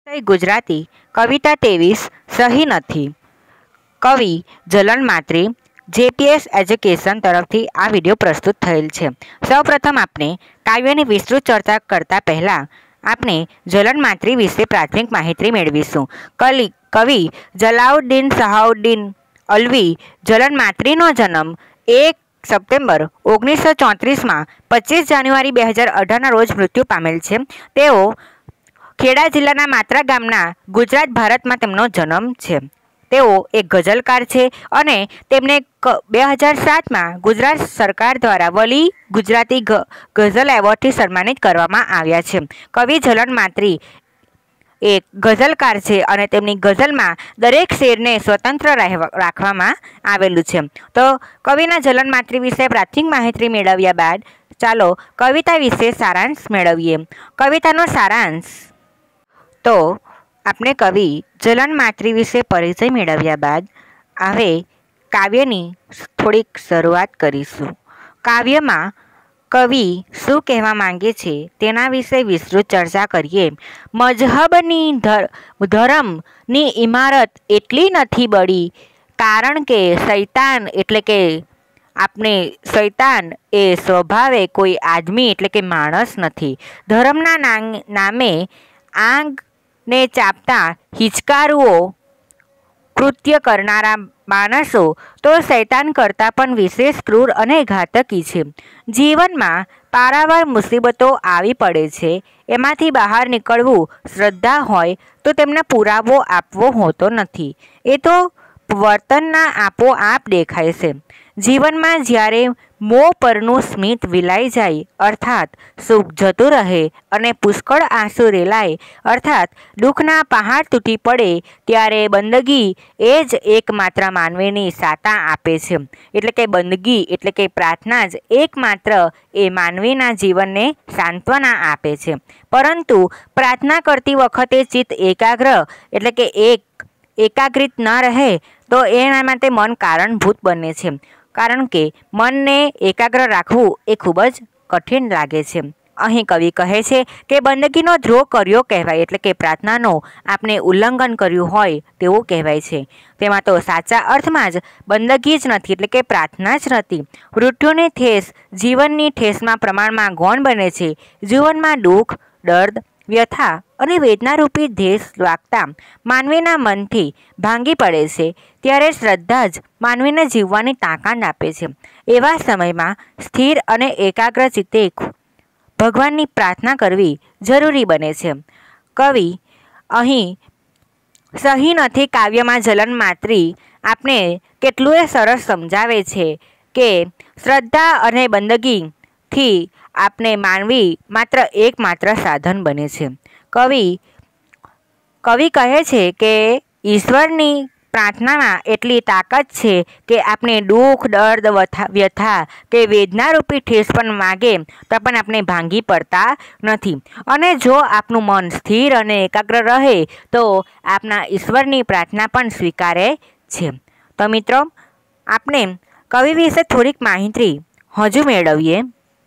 ગુજરાતી કવિતા 23 સહી નથી। કવિ જલન માત્રી JPS એજ્યુકેશન તરફથી આ વિડીયો પ્રસ્તુત થયેલ છે। સૌપ્રથમ આપણે કાવ્યની વિસ્તૃત ચર્ચા કરતા પહેલા આપણે જલન માત્રી વિશે પ્રાથમિક માહિતી મેળવીશું। કવિ જલાઉદ્દીન સહાઉદ્દીન અલ્વી જલન માત્રીનો જન્મ 1 સપ્ટેમ્બર 1934 25 જાન્યુઆરી 2018 રોજ મૃત્યુ પામેલ છે। તેઓ ખેડા જિલ્લાના માત્રા ગામના ગુજરાત ભારતમાં તેમનો જન્મ છે। તેઓ એક ગઝલકાર છે અને તેમને 2007 ગુજરાત સરકાર દ્વારા વલી ગુજરાતી ગઝલ એવોર્ડથી સન્માનિત કરવામાં આવ્યા છે। કવિ જલન માત્રી એક ગઝલકાર છે અને તેમની ગઝલમાં દરેક શેરને સ્વતંત્ર રાખવામાં આવેલું છે। તો કવિના જલન માત્રી વિશે પ્રાથમિક માહિતી મેળવ્યા બાદ ચાલો કવિતા વિશે સારાંશ મેળવીએ। કવિતાનો સારાંશ તો આપણે કવિ જલન માત્રી વિશે પરિચય મેળવ્યા બાદ હવે કાવ્યની થોડીક શરૂઆત કરીશું। કાવ્યમાં કવિ શું કહેવા માંગે છે તેના વિશે વિસ્તૃત ચર્ચા કરીએ। મજહબની ધર્મની ઇમારત એટલી નથી બળી કારણ કે શૈતાન એટલે કે આપણે શૈતાન એ સ્વભાવે કોઈ આદમી એટલે કે માણસ નથી। ધર્મના નામે આંગને ચાપતા હિચકારુઓ કૃત્ય કરનારા માણસો તો શૈતાન કરતાં પણ વિશેષ ક્રૂર અને ઘાતકી છે। જીવનમાં પારાવાર મુસીબતો આવી પડે છે, એમાંથી બહાર નીકળવું શ્રદ્ધા હોય તો તેમને પુરાવો આપવો હોતો નથી, એ તો વર્તનના આપોઆપ દેખાય છે। જીવનમાં જ્યારે મોં પરનું સ્મિત વિલાઈ જાય અર્થાત સુખ જતું રહે અને પુષ્કળ આંસુ રેલાય અર્થાત દુઃખના પહાડ તૂટી પડે ત્યારે બંદગી એ જ એકમાત્ર માનવીની સાતા આપે છે। એટલે કે બંદગી એટલે કે પ્રાર્થના જ એકમાત્ર એ માનવીના જીવનને સાંત્વના આપે છે। પરંતુ પ્રાર્થના કરતી વખતે ચિત્ત એકાગ્ર એટલે કે એકાગ્રિત ન રહે તો એના માટે મન કારણભૂત બને છે, કારણ કે મનને એકાગ્ર રાખવું એ ખૂબ જ કઠિન લાગે છે। અહીં કવિ કહે છે કે બંદગીનો દ્રોહ કર્યો કહેવાય એટલે કે પ્રાર્થનાનો આપણે ઉલ્લંઘન કર્યું હોય તેવું કહેવાય છે। તેમાં તો સાચા અર્થમાં જ બંદગી જ નથી એટલે કે પ્રાર્થના જ નથી। મૃત્યુની ઠેસ જીવનની ઠેસમાં પ્રમાણમાં ગૌણ બને છે। જીવનમાં દુઃખ, દર્દ, વ્યથા અને વેદનારૂપી ઠેસ વાગતા માનવીના મનથી ભાંગી પડે છે ત્યારે શ્રદ્ધા જ માનવીને જીવવાની તાકાત આપે છે। એવા સમયમાં સ્થિર અને એકાગ્ર ચિત્તે ભગવાનની પ્રાર્થના કરવી જરૂરી બને છે। કવિ અહીં સહી નથી કાવ્યમાં જલન માત્રી આપણે કેટલું સરસ સમજાવે છે કે શ્રદ્ધા અને બંદગીથી આપણે માનવી માત્ર એકમાત્ર સાધન બને છે। કવિ કહે છે કે ઈશ્વરની પ્રાર્થનામાં એટલી તાકાત છે કે આપણે દુઃખ, દર્દ, વ્યથા કે વેદનારૂપી ઠેસ પણ માગે તો પણ આપણે ભાંગી પડતા નથી અને જો આપણું મન સ્થિર અને એકાગ્ર રહે તો આપણા ઈશ્વરની પ્રાર્થના પણ સ્વીકારે છે। તો મિત્રો આપણે કવિ વિશે થોડીક માહિતી હજુ મેળવીએ।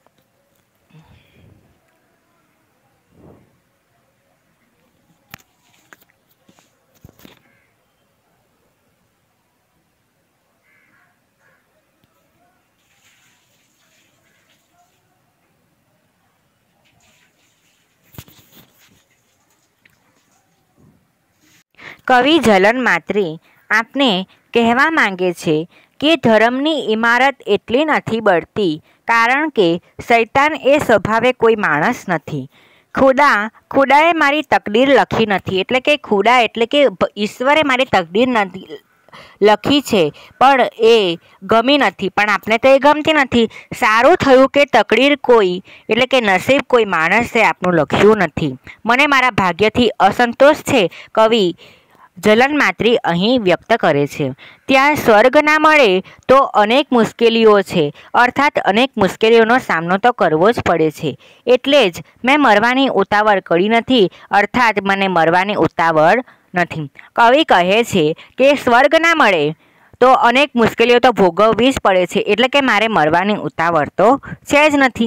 કવિ જલન માત્રી આપને કહેવા માંગે છે કે ધર્મની ઇમારત એટલી નથી બળતી કારણ કે શૈતાન એ સ્વભાવે કોઈ માણસ નથી। ખુદાએ મારી તકદીર લખી નથી એટલે કે ખુદા એટલે કે ઈશ્વરે મારી તકદીર નથી લખી છે પણ એ ગમી નથી, પણ આપણે તો એ ગમતી નથી। સારું થયું કે તકદીર કોઈ એટલે કે નસીબ કોઈ માણસે આપણું લખ્યું નથી, મને મારા ભાગ્યથી અસંતોષ છે। કવિ જલન માત્રી અહીં વ્યક્ત કરે છે। ત્યાં સ્વર્ગ ના મળે તો અનેક મુશ્કેલીઓ છે અર્થાત અનેક મુશ્કેલીઓનો સામનો તો કરવો જ પડે છે, એટલે જ મેં મરવાની ઉતાવળ કરી નથી અર્થાત મને મરવાની ઉતાવળ નથી। કવિ કહે છે કે સ્વર્ગ ના મળે તો અનેક મુશ્કેલીઓ તો ભોગવવી જ પડે છે એટલે કે મારે મરવાની ઉતાવળ તો છે જ નથી,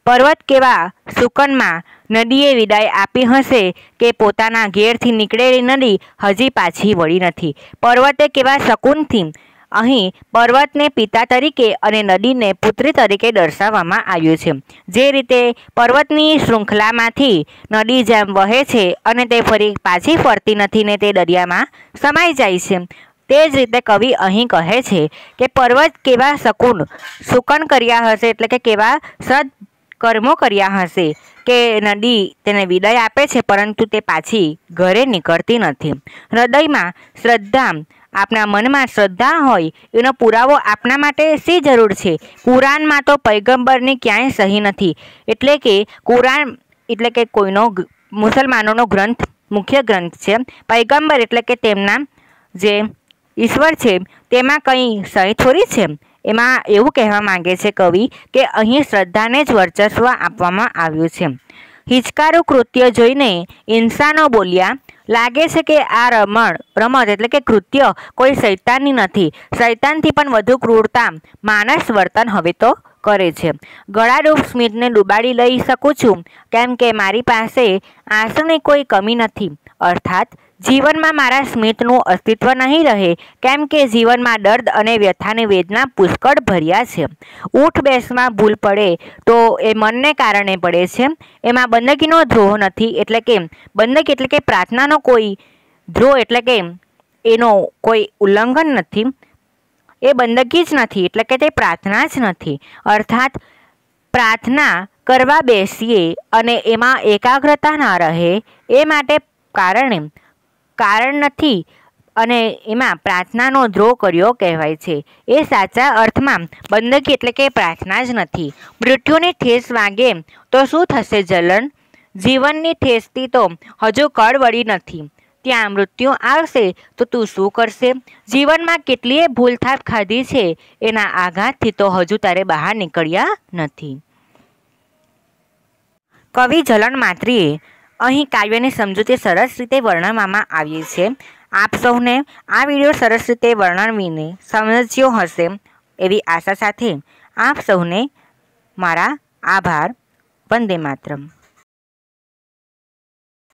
पर्वत केवा सुकનમાં નદીએ વિદાય આપી હશે કે પોતાના ઘેરથી નીકળેલી નદી હજી પાછી વળી નથી। પર્વતે કેવા શકૂનથી અહીં પર્વતને પિતા તરીકે અને નદીને પુત્રી તરીકે દર્શાવવામાં આવ્યું છે। જે રીતે પર્વતની શૃંખલામાંથી નદી જેમ વહે છે અને તે ફરી પાછી ફરતી નથી ને તે દરિયામાં સમાઈ જાય છે, તે જ રીતે કવિ અહીં કહે છે કે પર્વત કેવા સુકન કર્યા હશે, એટલે કે કેવા સદકર્મો કર્યા હશે કે નદી તેને વિદાય આપે છે પરંતુ તે પાછી ઘરે નીકળતી નથી। હૃદયમાં શ્રદ્ધા, આપણા મનમાં શ્રદ્ધા હોય એનો પુરાવો આપણા માટે શી જરૂર છે? કુરાનમાં તો પૈગંબરની ક્યાંય સહી નથી, એટલે કે કુરાન એટલે કે કોઈનો મુસલમાનોનો ગ્રંથ, મુખ્ય ગ્રંથ છે। પૈગંબર એટલે કે તેમના જે ઈશ્વર છે તેમાં કંઈ સહી થોડી છે। એમાં એવું કહેવા માંગે છે કવિ કે અહીં શ્રદ્ધાને જ વર્ચસ્વ આપવામાં આવ્યું છે। હિચકારું કૃત્ય જોઈને ઇન્સાનો બોલ્યા, લાગે છે કે આ રમત એટલે કે કૃત્ય કોઈ શૈતાનની નથી, શૈતાનથી પણ વધુ ક્રૂરતા માનસ વર્તન હવે તો કરે છે। ગળાડૂબ સ્મિતને ડૂબાડી લઈ શકું છું કેમ કે મારી પાસે આંસુની કોઈ કમી નથી, અર્થાત જીવનમાં મારા સ્મિતનું અસ્તિત્વ નહીં રહે કેમ કે જીવનમાં દર્દ અને વ્યથાની વેદના પુષ્કળ ભર્યા છે। ઊઠ બેસમાં ભૂલ પડે તો એ મનને કારણે પડે છે, એમાં બંદગીનો દ્રોહ નથી, એટલે કે બંદગી એટલે કે પ્રાર્થનાનો કોઈ દ્રોહ એટલે કે એનો કોઈ ઉલ્લંઘન નથી, એ બંદગી જ નથી, એટલે કે તે પ્રાર્થના જ નથી। અર્થાત પ્રાર્થના કરવા બેસીએ અને એમાં એકાગ્રતા ના રહે એ માટે કારણ નથી અને એમાં પ્રાર્થનાનો દ્રોહ કર્યો કહેવાય છે। એ સાચા અર્થમાં બંદગી એટલે કે પ્રાર્થના જ નથી। મૃત્યુની ઠેસ વાગે તો શું થશે જલન? જીવનની ઠેસથી તો હજુ કળ વળી નથી, ત્યાં મૃત્યુ આવશે તો તું શું કરશે? જીવનમાં કેટલીય ભૂલથાપ ખાધી છે, એના આઘાતથી તો હજુ તારે બહાર નીકળ્યા નથી। કવિ જલન માત્રીએ અહીં કાવ્યની સમજૂતી સરસ રીતે વર્ણવવામાં આવી છે। આપ સૌને આ વિડીયો સરસ રીતે વર્ણવીને સમજ્યો હશે એવી આશા સાથે આપ સૌને મારા આભાર। વંદે માતરમ।